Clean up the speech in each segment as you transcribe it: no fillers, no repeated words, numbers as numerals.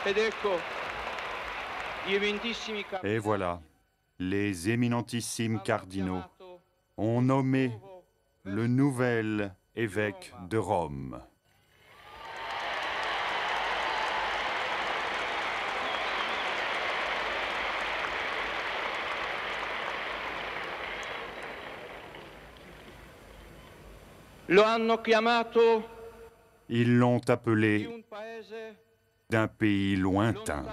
Et voilà, les éminentissimes cardinaux ont nommé le nouvel évêque de Rome. Ils l'ont appelé d'un pays lointain.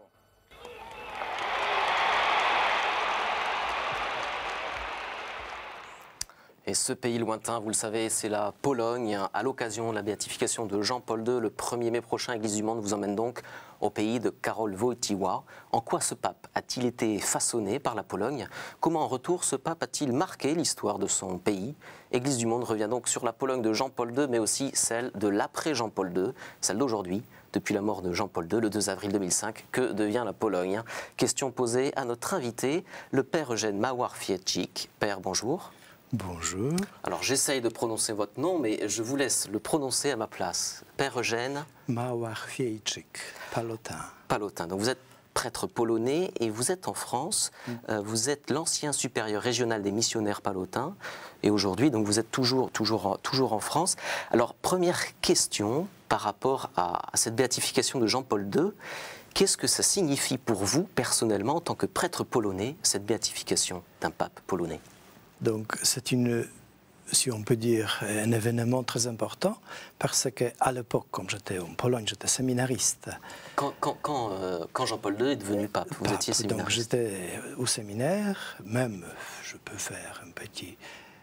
Et ce pays lointain, vous le savez, c'est la Pologne. À l'occasion de la béatification de Jean-Paul II, le 1er mai prochain, Église du Monde vous emmène donc au pays de Karol Wojtyła. En quoi ce pape a-t-il été façonné par la Pologne? Comment en retour ce pape a-t-il marqué l'histoire de son pays? Église du Monde revient donc sur la Pologne de Jean-Paul II, mais aussi celle de l'après Jean-Paul II, celle d'aujourd'hui. Depuis la mort de Jean-Paul II, le 2 avril 2005, que devient la Pologne? Question posée à notre invité, le père Eugène Małach-Fiecik. Père, bonjour. Bonjour. Alors j'essaye de prononcer votre nom, mais je vous laisse le prononcer à ma place. Père Eugène Małach-Fiecik, Palotin. Palotin. Donc vous êtes prêtre polonais et vous êtes en France. Vous êtes l'ancien supérieur régional des missionnaires palotins. Et aujourd'hui, donc vous êtes toujours en France. Alors première question par rapport à cette béatification de Jean-Paul II. Qu'est-ce que ça signifie pour vous personnellement en tant que prêtre polonais, cette béatification d'un pape polonais? Donc c'est si on peut dire, un événement très important parce qu'à l'époque, comme j'étais en Pologne, j'étais séminariste. Quand Jean-Paul II est devenu pape, vous étiez séminariste? Donc j'étais au séminaire, même je peux faire un petit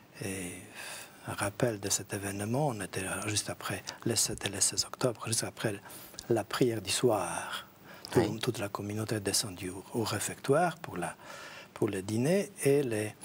rappel de cet événement. On était juste après le 7 et le 16 octobre, juste après la prière du soir. Oui. Toute la communauté est descendue au réfectoire pour le dîner et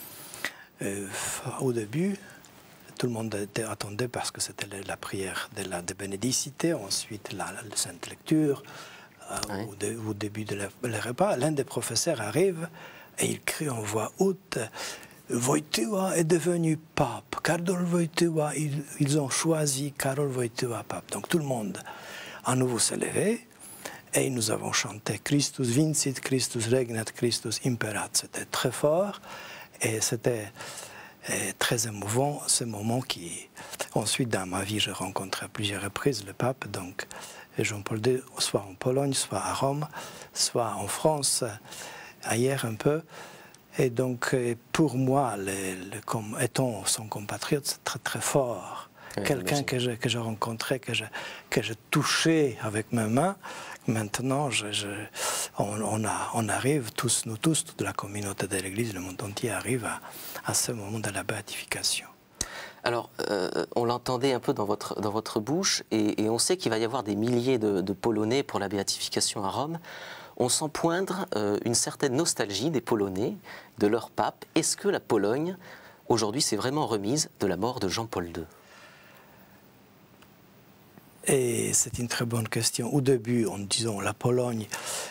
au début, tout le monde attendait parce que c'était la prière de bénédicité, ensuite la sainte lecture. Oui. Au début de le repas, l'un des professeurs arrive et il crie en voix haute « Wojtyła est devenu pape, Karol Wojtyła, ils ont choisi Karol Wojtyła pape ». Donc tout le monde à nouveau s'est levé et nous avons chanté « Christus vincit, Christus regnat, Christus imperat ». C'était très fort. Et c'était très émouvant, ce moment qui... Ensuite, dans ma vie, j'ai rencontré à plusieurs reprises le pape, donc Jean-Paul II, soit en Pologne, soit à Rome, soit en France, ailleurs un peu. Et donc, pour moi, comme étant son compatriote, c'est très très fort. Oui, quelqu'un que j'ai rencontré, que j'ai touché avec mes mains. Maintenant, on arrive, nous tous, toute la communauté de l'Église, le monde entier arrive à ce moment de la béatification. Alors, on l'entendait un peu dans votre bouche, et on sait qu'il va y avoir des milliers de Polonais pour la béatification à Rome. On sent poindre une certaine nostalgie des Polonais, de leur pape. Est-ce que la Pologne, aujourd'hui, s'est vraiment remise de la mort de Jean-Paul II? Et c'est une très bonne question. Au début, en disant la Pologne,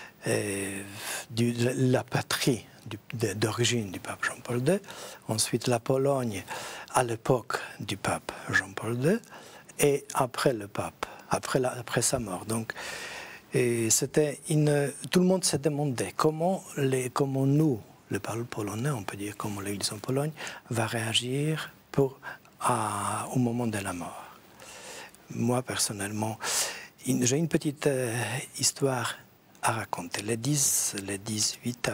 la patrie d'origine du pape Jean-Paul II, ensuite la Pologne à l'époque du pape Jean-Paul II, et après le pape, après sa mort. Donc, c'était tout le monde s'est demandé comment nous, le peuple polonais, on peut dire comment l'Église en Pologne, va réagir au moment de la mort. Moi, personnellement, j'ai une petite histoire à raconter. Le 18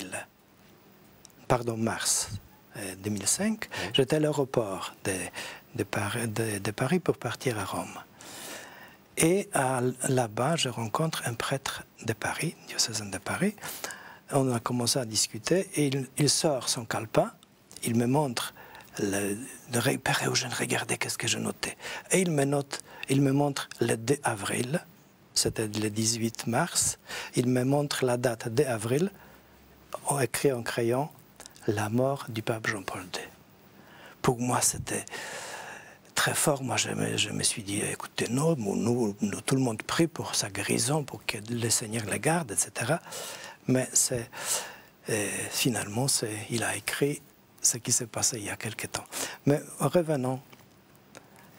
mars 2005, j'étais à l'aéroport de Paris pour partir à Rome. Et là-bas, je rencontre un prêtre de Paris, diocésain de Paris. On a commencé à discuter et il sort son calepin, il me montre Père Eugène, regardez qu'est-ce que je notais. Et il me montre le 2 avril, c'était le 18 mars, il me montre la date 2 avril, écrit en crayon, la mort du pape Jean-Paul II. Pour moi, c'était très fort. Moi, je me suis dit, écoutez, nous, tout le monde prie pour sa guérison, pour que le Seigneur le garde, etc. Mais finalement, il a écrit ce qui s'est passé il y a quelque temps. Mais revenons.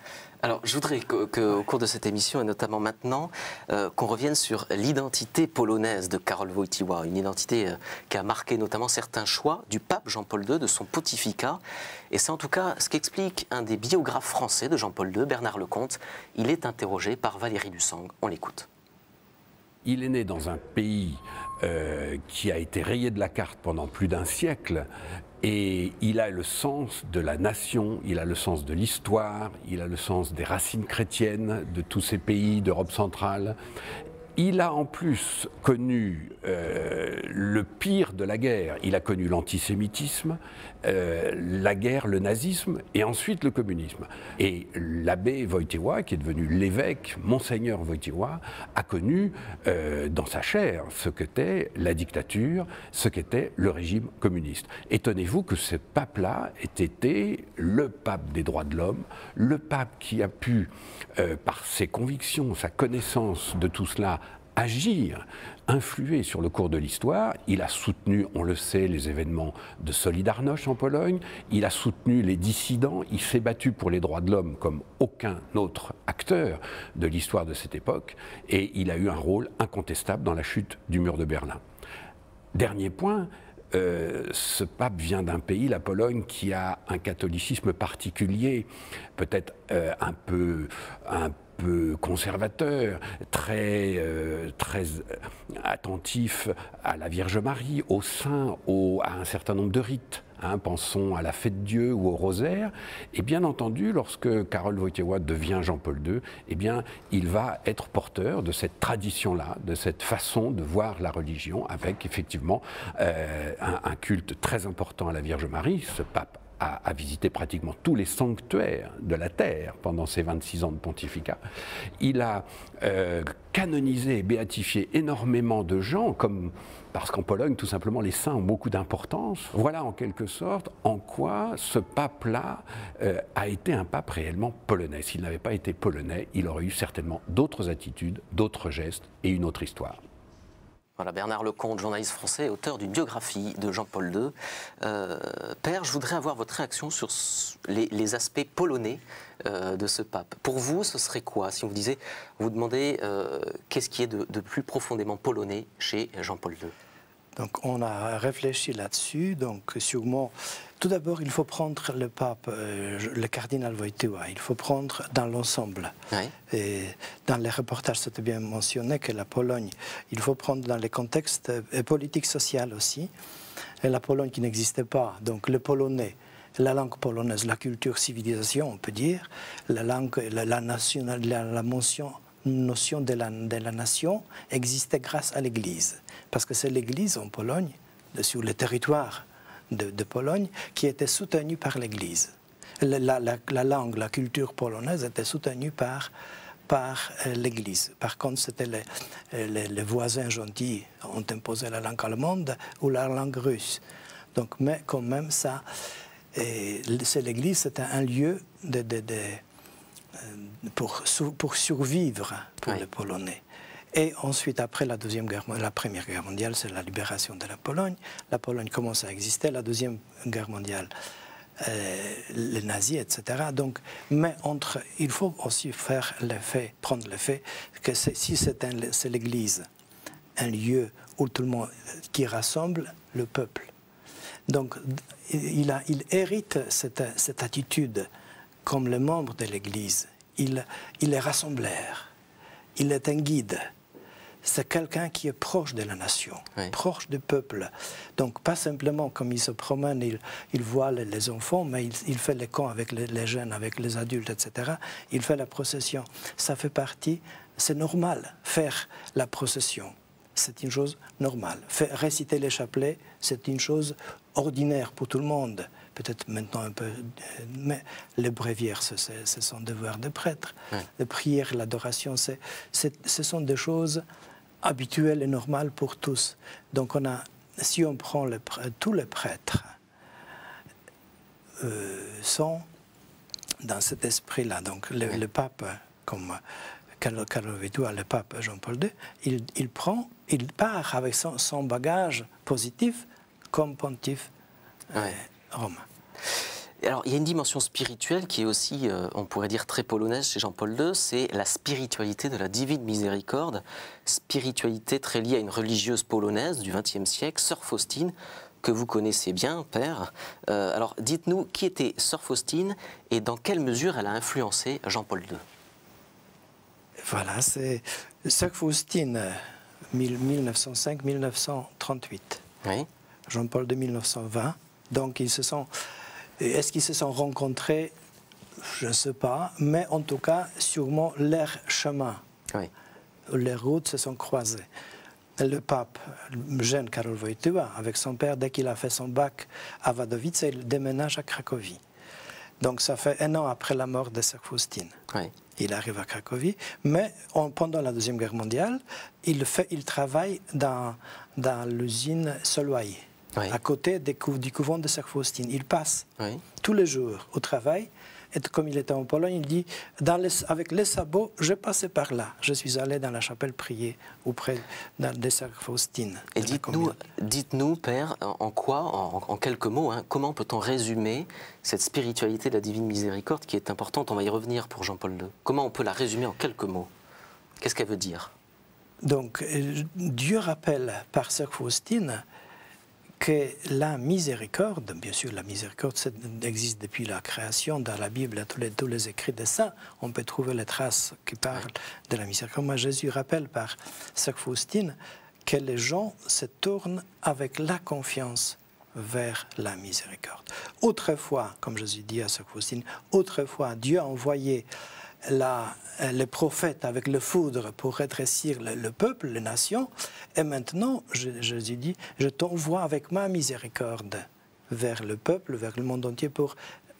Alors, je voudrais qu'au cours de cette émission, et notamment maintenant, qu'on revienne sur l'identité polonaise de Karol Wojtyła, une identité qui a marqué notamment certains choix du pape Jean-Paul II, de son pontificat. Et c'est en tout cas ce qu'explique un des biographes français de Jean-Paul II, Bernard Lecomte. Il est interrogé par Valérie Lussang. On l'écoute. Il est né dans un pays qui a été rayé de la carte pendant plus d'un siècle. Et il a le sens de la nation, il a le sens de l'histoire, il a le sens des racines chrétiennes de tous ces pays d'Europe centrale. Il a en plus connu le pire de la guerre. Il a connu l'antisémitisme, la guerre, le nazisme et ensuite le communisme. Et l'abbé Wojtyła, qui est devenu l'évêque, Monseigneur Wojtyła, a connu dans sa chair ce qu'était la dictature, ce qu'était le régime communiste. Étonnez-vous que ce pape-là ait été le pape des droits de l'homme, le pape qui a pu, par ses convictions, sa connaissance de tout cela, agir, influer sur le cours de l'histoire. Il a soutenu, on le sait, les événements de Solidarność en Pologne, il a soutenu les dissidents, il s'est battu pour les droits de l'homme comme aucun autre acteur de l'histoire de cette époque, et il a eu un rôle incontestable dans la chute du mur de Berlin. Dernier point, ce pape vient d'un pays, la Pologne, qui a un catholicisme particulier, peut-être un peu conservateur, très attentif à la Vierge Marie, au saint, à un certain nombre de rites. Pensons à la fête Dieu ou au rosaire. Et bien entendu, lorsque Karol Wojtyła devient Jean-Paul II, eh bien, il va être porteur de cette tradition-là, de cette façon de voir la religion, avec effectivement un culte très important à la Vierge Marie. Ce pape a visité pratiquement tous les sanctuaires de la terre pendant ses 26 ans de pontificat. Il a canonisé et béatifié énormément de gens, parce qu'en Pologne, tout simplement, les saints ont beaucoup d'importance. Voilà en quelque sorte en quoi ce pape-là a été un pape réellement polonais. S'il n'avait pas été polonais, il aurait eu certainement d'autres attitudes, d'autres gestes et une autre histoire. Voilà, Bernard Lecomte, journaliste français, auteur d'une biographie de Jean-Paul II. Père, je voudrais avoir votre réaction sur les aspects polonais de ce pape. Pour vous, ce serait quoi si on vous demandez qu'est-ce qui est de plus profondément polonais chez Jean-Paul II? Donc on a réfléchi là-dessus, donc sûrement, tout d'abord il faut prendre le pape, le cardinal Wojtyła, il faut prendre dans l'ensemble. Oui. Et dans les reportages, c'était bien mentionné que la Pologne, il faut prendre dans les contextes politiques sociaux aussi, et la Pologne qui n'existait pas, donc le polonais, la langue polonaise, la culture, civilisation, on peut dire, la langue, la notion de la nation existait grâce à l'Église. Parce que c'est l'Église en Pologne, sur le territoire de Pologne, qui était soutenue par l'Église. La langue, la culture polonaise était soutenue par l'Église. Par contre, c'était les voisins gentils ont imposé la langue allemande ou la langue russe. Donc, mais quand même, ça, c'est l'Église, c'était un lieu pour survivre pour les Polonais. Et ensuite, après la Première Guerre mondiale, c'est la libération de la Pologne. La Pologne commence à exister. La Deuxième Guerre mondiale, les nazis, etc. Donc, mais il faut aussi prendre le fait que si c'est l'Église, un lieu où tout le monde qui rassemble le peuple. Donc, il hérite cette attitude comme le membre de l'Église. Il est rassembleur. Il est un guide. C'est quelqu'un qui est proche de la nation, proche du peuple. Donc, pas simplement comme il se promène, il voit les enfants, mais il fait les camps avec les jeunes, avec les adultes, etc. Il fait la procession. Ça fait partie, c'est normal, faire la procession. C'est une chose normale. Réciter les chapelets, c'est une chose ordinaire pour tout le monde. Peut-être maintenant un peu, mais les bréviaires, c'est son devoir de prêtre. La prière, l'adoration, ce sont des choses habituelles et normales pour tous. Donc si on prend tous les prêtres sont dans cet esprit-là. Donc le pape, comme Karol Wojtyła, le pape Jean-Paul II, il part avec son bagage positif comme pontife romain. Alors, il y a une dimension spirituelle qui est aussi, on pourrait dire, très polonaise chez Jean-Paul II, c'est la spiritualité de la divine miséricorde, spiritualité très liée à une religieuse polonaise du XXe siècle, Sœur Faustine, que vous connaissez bien, Père. Alors, dites-nous, qui était Sœur Faustine et dans quelle mesure elle a influencé Jean-Paul II? Voilà, c'est Sœur Faustine, 1905-1938. Oui. Jean-Paul II, 1920. Donc, est-ce qu'ils se sont rencontrés? Je ne sais pas, mais en tout cas, sûrement leurs chemins, Oui. leurs routes se sont croisées. Le pape, le jeune Karol Wojtyła, avec son père, dès qu'il a fait son bac à Wadowice, il déménage à Cracovie. Donc ça fait 1 an après la mort de Sœur Faustine. Oui. Il arrive à Cracovie, mais pendant la Deuxième Guerre mondiale, il travaille dans l'usine Solway, Oui. à côté du couvent de Sœur Faustine. Il passe Oui. tous les jours au travail, et comme il était en Pologne, il dit avec les sabots, je passais par là. Je suis allé dans la chapelle prier auprès de Sœur Faustine. Et dites-nous, Père, en quelques mots, hein, comment peut-on résumer cette spiritualité de la divine miséricorde qui est importante? On va y revenir pour Jean-Paul II. Comment on peut la résumer en quelques mots? Qu'est-ce qu'elle veut dire? Donc, Dieu rappelle par Sœur Faustine que la miséricorde, bien sûr la miséricorde existe depuis la création dans la Bible, tous les écrits des saints, on peut trouver les traces qui parlent de la miséricorde. Mais Jésus rappelle par Sœur Faustine que les gens se tournent avec la confiance vers la miséricorde. Autrefois, comme Jésus dit à Sœur Faustine, autrefois Dieu a envoyé les prophètes avec le foudre pour rétrécir le peuple, les nations, et maintenant, Jésus dit, je t'envoie avec ma miséricorde vers le peuple, vers le monde entier, pour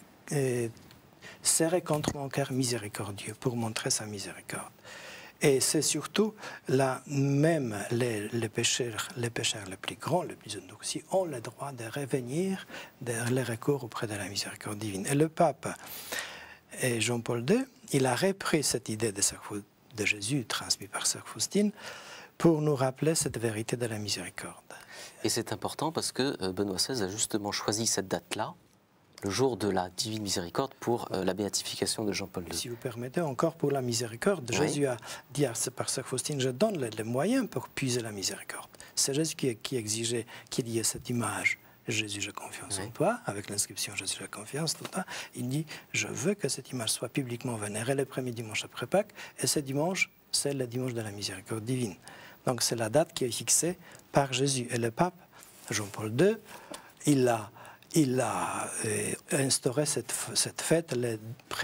serrer contre mon cœur miséricordieux, pour montrer sa miséricorde. Et c'est surtout là, même les pécheurs les plus grands, les plus endurcis, ont le droit de revenir, de les recours auprès de la miséricorde divine. Et le pape et Jean-Paul II, il a repris cette idée de Jésus transmise par Sœur Faustine pour nous rappeler cette vérité de la miséricorde. Et c'est important parce que Benoît XVI a justement choisi cette date-là, le jour de la divine miséricorde, pour la béatification de Jean-Paul II. Si vous permettez, encore pour la miséricorde, oui. Jésus a dit par Sœur Faustine, je donne les moyens pour puiser la miséricorde. C'est Jésus qui exigeait qu'il y ait cette image. Jésus, j'ai confiance en toi, avec l'inscription Jésus, j'ai confiance en toi. Il dit, je veux que cette image soit publiquement vénérée le premier dimanche après Pâques, et ce dimanche, c'est le dimanche de la miséricorde divine. Donc c'est la date qui est fixée par Jésus. Et le pape, Jean-Paul II, il a instauré cette fête le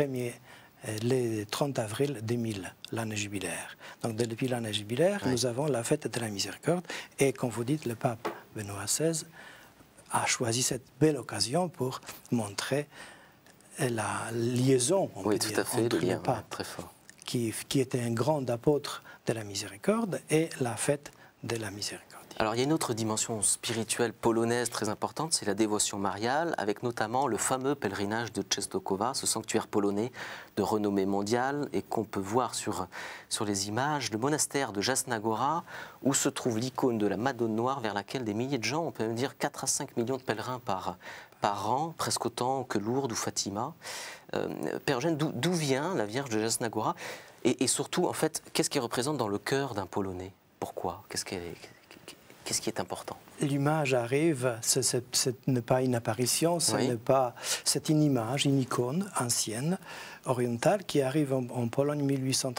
30 avril 2000, l'année jubilaire. Donc depuis l'année jubilaire, nous avons la fête de la miséricorde, et comme vous dites, le pape Benoît XVI a choisi cette belle occasion pour montrer la liaison, on peut dire, entre le pape, très fort, qui était un grand apôtre de la miséricorde, et la fête de la miséricorde. Alors il y a une autre dimension spirituelle polonaise très importante, c'est la dévotion mariale, avec notamment le fameux pèlerinage de Częstochowa, ce sanctuaire polonais de renommée mondiale, et qu'on peut voir sur les images, le monastère de Jasna Góra, où se trouve l'icône de la Madone Noire, vers laquelle des milliers de gens, on peut même dire 4 à 5 millions de pèlerins par an, presque autant que Lourdes ou Fatima. Père Eugène, d'où vient la Vierge de Jasna Góra, et surtout, en fait, qu'est-ce qu'elle représente dans le cœur d'un Polonais? Pourquoi? Qu'est-ce qui est important? L'image arrive, ce n'est pas une apparition, c'est une image, une icône ancienne, orientale, qui arrive en Pologne en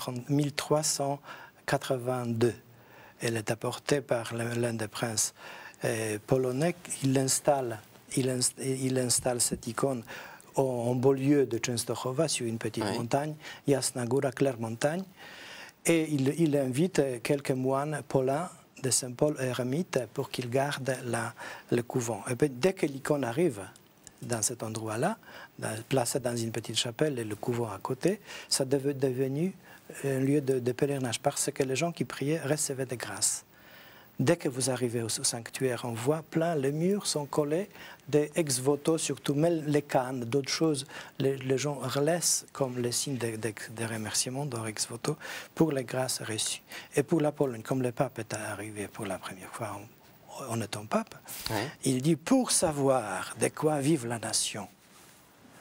1382. Elle est apportée par l'un des princes polonais. Il installe cette icône en beau lieu de Częstochowa, sur une petite montagne, Jasna Góra, claire montagne, et il invite quelques moines paulins de Saint-Paul ermite pour qu'ils gardent le couvent. Et puis, dès que l'icône arrive dans cet endroit-là, placé dans une petite chapelle et le couvent à côté, ça est devenu un lieu de pèlerinage, parce que les gens qui priaient recevaient des grâces. Dès que vous arrivez au sanctuaire, on voit plein, les murs sont collés des ex-voto, surtout, même les cannes, d'autres choses, les gens relaissent comme les signes de remerciement de ex-voto pour les grâces reçues. Et pour la Pologne, comme le pape est arrivé pour la première fois en étant pape, il dit, pour savoir de quoi vive la nation,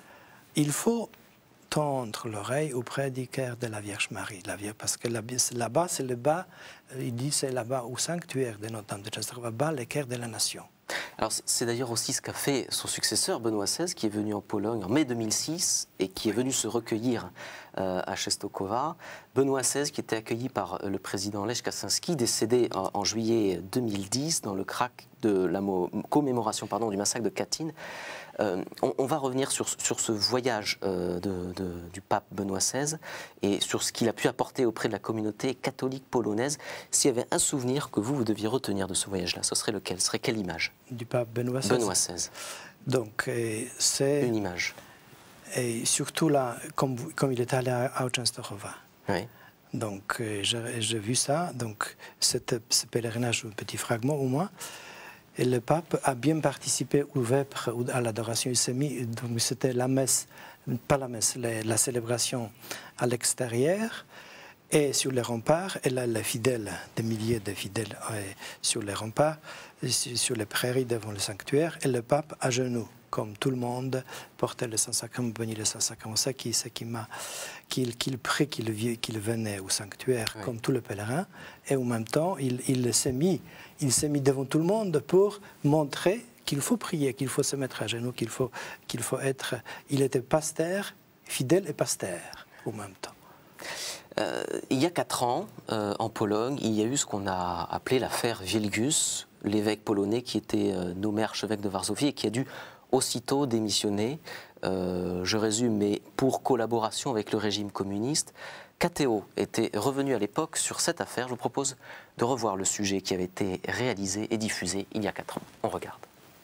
il faut tendre l'oreille au prédicaire de la Vierge Marie. Parce que là-bas, c'est le bas, il dit c'est là-bas au sanctuaire de Notre-Dame de Częstochowa, bas le cœur de la nation. Alors c'est d'ailleurs aussi ce qu'a fait son successeur Benoît XVI, qui est venu en Pologne en mai 2006 et qui est venu se recueillir à Częstochowa. Benoît XVI qui était accueilli par le président Lech Kaczynski, décédé en juillet 2010 dans le krach de la commémoration du massacre de Katyn. On va revenir sur ce voyage du pape Benoît XVI et sur ce qu'il a pu apporter auprès de la communauté catholique polonaise. S'il y avait un souvenir que vous deviez retenir de ce voyage-là, ce serait lequel? Ce serait quelle image? Du pape Benoît XVI. Benoît XVI. Donc, c'est... Une image. Et surtout là, comme il est allé à Częstochowa. Oui. Donc, j'ai vu ça. Donc, ce pèlerinage, un petit fragment au moins. Et le pape a bien participé au vêpres, à l'adoration. Il s'est mis, donc c'était la messe, pas la messe, la célébration à l'extérieur et sur les remparts. Et là, les fidèles, des milliers de fidèles sur les remparts, sur les prairies devant le sanctuaire. Et le pape à genoux, comme tout le monde, portait le Saint-Sacrement, bénit le Saint-Sacrement. C'est qu'il prie qu'il venait au sanctuaire, oui, comme tous les pèlerins. Et en même temps, il s'est mis devant tout le monde pour montrer qu'il faut prier, qu'il faut se mettre à genoux, qu'il faut être... Il était pasteur, fidèle et pasteur en même temps. Il y a 4 ans, en Pologne, il y a eu ce qu'on a appelé l'affaire Wielgus, l'évêque polonais qui était nommé archevêque de Varsovie et qui a dû aussitôt démissionner. Je résume, mais pour collaboration avec le régime communiste. KTO était revenu à l'époque sur cette affaire. Je vous propose de revoir le sujet qui avait été réalisé et diffusé il y a 4 ans. On regarde.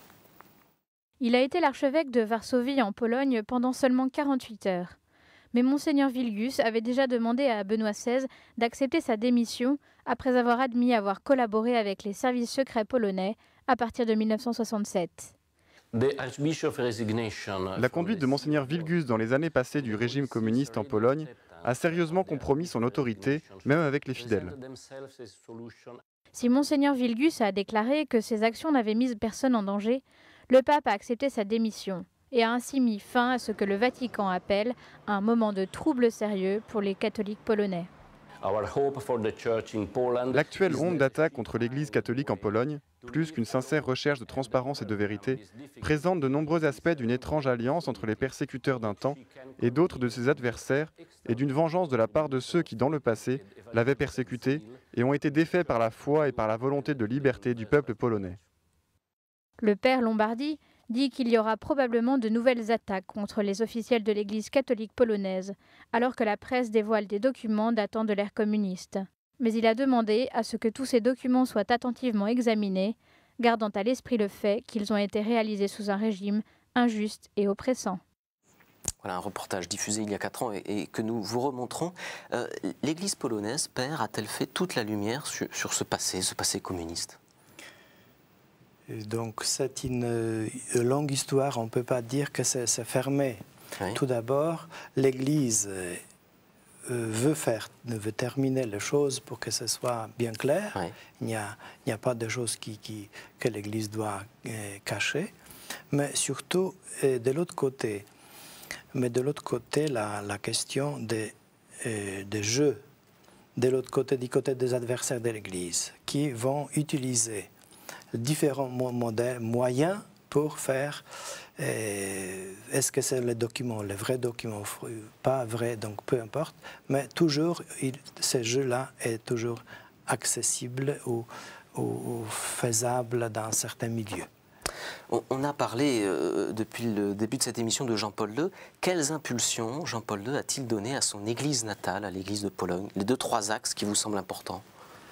Il a été l'archevêque de Varsovie en Pologne pendant seulement 48 heures. Mais Monseigneur Wielgus avait déjà demandé à Benoît XVI d'accepter sa démission après avoir admis avoir collaboré avec les services secrets polonais à partir de 1967. La conduite de Monseigneur Wielgus dans les années passées du régime communiste en Pologne a sérieusement compromis son autorité, même avec les fidèles. Si Monseigneur Wielgus a déclaré que ses actions n'avaient mis personne en danger, le pape a accepté sa démission et a ainsi mis fin à ce que le Vatican appelle un moment de trouble sérieux pour les catholiques polonais. L'actuelle onde d'attaque contre l'Église catholique en Pologne, plus qu'une sincère recherche de transparence et de vérité, présente de nombreux aspects d'une étrange alliance entre les persécuteurs d'un temps et d'autres de ses adversaires, et d'une vengeance de la part de ceux qui, dans le passé, l'avaient persécuté et ont été défaits par la foi et par la volonté de liberté du peuple polonais. Le père Lombardi dit qu'il y aura probablement de nouvelles attaques contre les officiels de l'Église catholique polonaise, alors que la presse dévoile des documents datant de l'ère communiste. Mais il a demandé à ce que tous ces documents soient attentivement examinés, gardant à l'esprit le fait qu'ils ont été réalisés sous un régime injuste et oppressant. Voilà un reportage diffusé il y a 4 ans et que nous vous remontrons. L'Église polonaise, père, a-t-elle fait toute la lumière sur ce passé communiste ? Donc c'est une longue histoire, on ne peut pas dire que c'est fermé. Oui. Tout d'abord, l'Église veut terminer les choses pour que ce soit bien clair. Oui. Il n'y a pas de choses que l'Église doit cacher. Mais surtout, de l'autre côté, la question des jeux, de l'autre côté, du côté des adversaires de l'Église, qui vont utiliser différents moyens pour faire, est-ce que c'est le document, le vrai document, pas vrai, donc peu importe, mais toujours, ce jeu-là est toujours accessible ou faisable dans certains milieux. On a parlé depuis le début de cette émission de Jean-Paul II. Quelles impulsions Jean-Paul II a-t-il donné à son église natale, à l'église de Pologne? Les 2-3 axes qui vous semblent importants?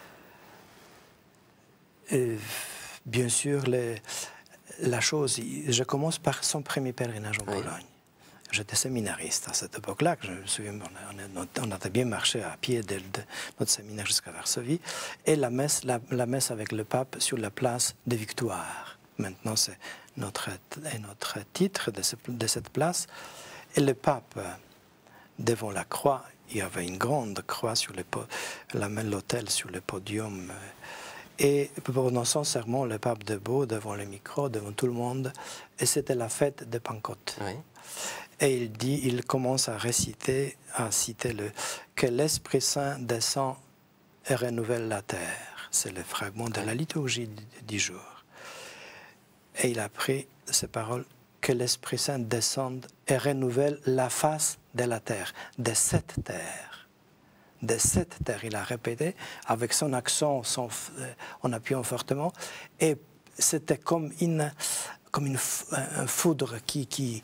Bien sûr, la chose, je commence par son premier pèlerinage en Pologne. J'étais séminariste à cette époque-là, je me souviens, on a bien marché à pied de notre séminaire jusqu'à Varsovie, et la messe avec le pape sur la place des Victoires. Maintenant, c'est notre titre de cette place. Et le pape, devant la croix, il y avait une grande croix sur l'autel, sur le podium. Et pendant son sermon, le pape debout, devant le micro, devant tout le monde, et c'était la fête de Pentecôte. Oui. Et il commence à réciter, que l'Esprit Saint descend et renouvelle la terre. C'est le fragment de la liturgie du jour. Et il a pris ces paroles, que l'Esprit Saint descende et renouvelle la face de la terre, de cette terre. De cette terre, il a répété avec son accent, en appuyant fortement, et c'était comme une foudre qui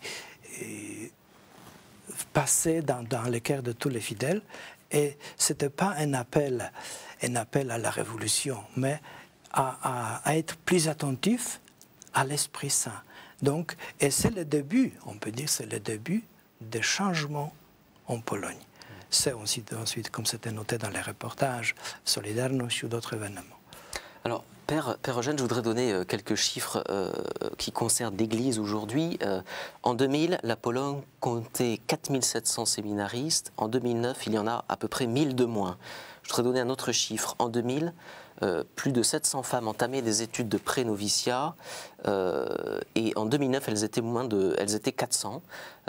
passait dans le cœur de tous les fidèles, et ce n'était pas un appel à la révolution, mais à être plus attentif à l'Esprit Saint. Donc, et c'est le début, on peut dire, c'est le début des changements en Pologne. C'est ensuite, comme c'était noté dans les reportages, Solidarność ou d'autres événements. Alors, Père Eugène, je voudrais donner quelques chiffres qui concernent l'Église aujourd'hui. En 2000, la Pologne comptait 4700 séminaristes. En 2009, il y en a à peu près 1000 de moins. Je voudrais donner un autre chiffre. En 2000, plus de 700 femmes entamaient des études de pré-noviciat. Et en 2009, elles étaient 400.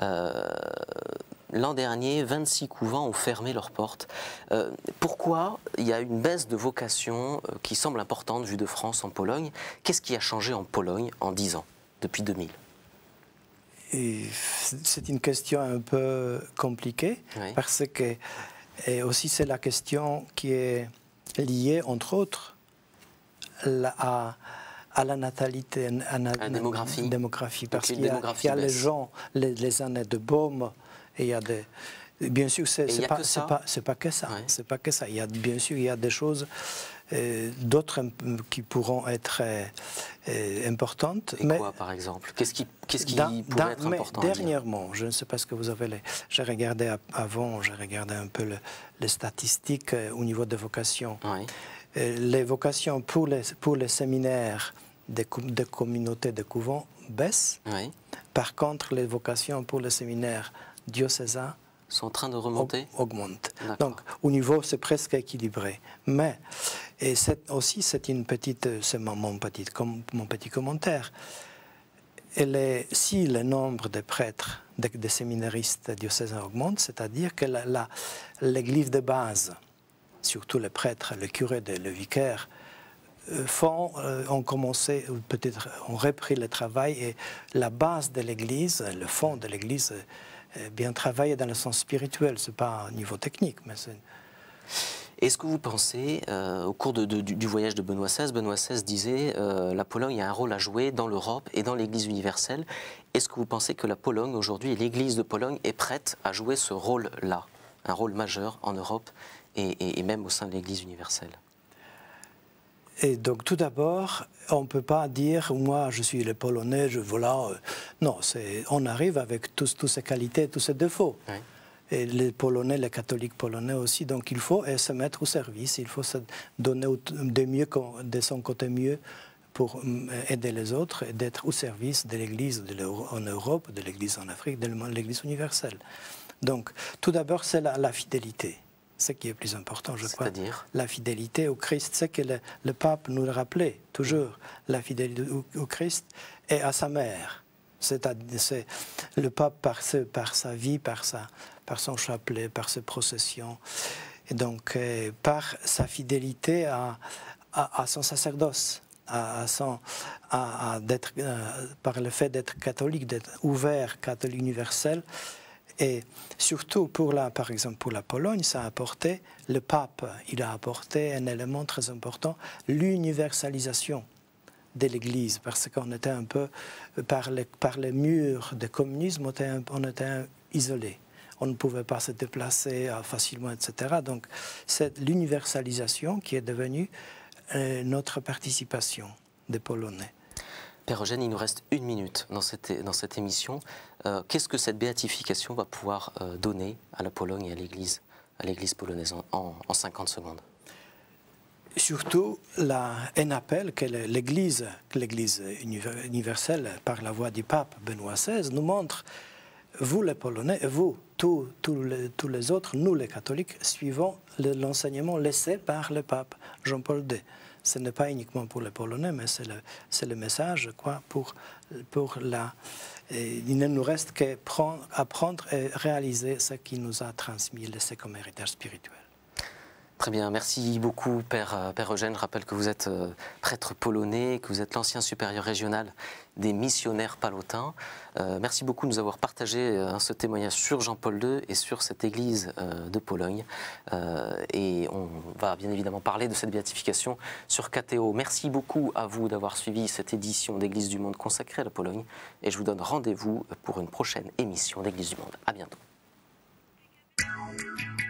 L'an dernier, 26 couvents ont fermé leurs portes. Pourquoi il y a une baisse de vocation qui semble importante vue de France en Pologne? Qu'est-ce qui a changé en Pologne en 10 ans, depuis 2000? C'est une question un peu compliquée, oui. Parce que aussi c'est la question qui est liée, entre autres, à la natalité, à la démographie. Parce qu'il y a les gens, les années de baume. Et il y a des, bien sûr, c'est pas que ça. Ouais. C'est pas que ça. Bien sûr, il y a des choses, d'autres qui pourront être importantes. Et mais quoi, par exemple? Qu'est-ce qui pourrait être important? Dernièrement, je ne sais pas ce que vous avez. J'ai regardé avant, j'ai regardé un peu les statistiques au niveau des vocations. Oui. Les vocations pour les séminaires des communautés de couvents baissent. Oui. Par contre, les vocations pour les séminaires diocésains sont en train de remonter, augmentent. Donc, au niveau, c'est presque équilibré. Mais, et c'est une petite, c'est mon petit commentaire. Si le nombre de prêtres, de séminaristes diocésains augmente, c'est-à-dire que l'Église de base, surtout les prêtres, le curé, le vicaire, ont commencé, peut-être ont repris le travail, et la base de l'Église, le fond de l'Église, bien travaillé dans le sens spirituel. Ce n'est pas au niveau technique, mais c'est... Est-ce que vous pensez, au cours du voyage de Benoît XVI disait la Pologne a un rôle à jouer dans l'Europe et dans l'Église universelle. Est-ce que vous pensez que la Pologne aujourd'hui, et l'Église de Pologne, est prête à jouer ce rôle-là, un rôle majeur en Europe et même au sein de l'Église universelle? Et donc, tout d'abord, on ne peut pas dire, moi, je suis le Polonais, voilà. Non, on arrive avec toutes ces qualités, tous ces défauts. Oui. Et les Polonais, les catholiques polonais aussi. Donc, il faut se mettre au service, il faut se donner de son côté mieux pour aider les autres et d'être au service de l'Église en Europe, de l'Église en Afrique, de l'Église universelle. Donc, tout d'abord, c'est la fidélité. Ce qui est plus important, je crois. C'est-à-dire la fidélité au Christ. C'est que le pape nous le rappelait toujours, la fidélité au Christ et à sa mère. C'est le pape par sa vie, par son chapelet, par ses processions, et donc par sa fidélité à son sacerdoce, par le fait d'être catholique, d'être ouvert, catholique universel. Et surtout, par exemple, pour la Pologne, ça a apporté, le pape, il a apporté un élément très important, l'universalisation de l'Église, parce qu'on était un peu, par les murs du communisme, on était isolés. On ne pouvait pas se déplacer facilement, etc. Donc, c'est l'universalisation qui est devenue notre participation des Polonais. Père Eugène, il nous reste 1 minute dans cette émission. Qu'est-ce que cette béatification va pouvoir donner à la Pologne et à l'Église polonaise en 50 secondes? Surtout, un appel que l'Église universelle, par la voix du pape Benoît XVI, nous montre, vous les Polonais, et vous, tous les autres, nous les catholiques, suivons l'enseignement laissé par le pape Jean-Paul II. ce n'est pas uniquement pour les Polonais, mais c'est le message quoi, pour la... il ne nous reste qu'à apprendre et réaliser ce qu'il nous a transmis, laissé comme héritage spirituel. Très bien, merci beaucoup Père Eugène. Je rappelle que vous êtes prêtre polonais, que vous êtes l'ancien supérieur régional des missionnaires palotins. Merci beaucoup de nous avoir partagé ce témoignage sur Jean-Paul II et sur cette église de Pologne. Et on va bien évidemment parler de cette béatification sur KTO. Merci beaucoup à vous d'avoir suivi cette édition d'Église du Monde consacrée à la Pologne. Et je vous donne rendez-vous pour une prochaine émission d'Église du Monde. À bientôt.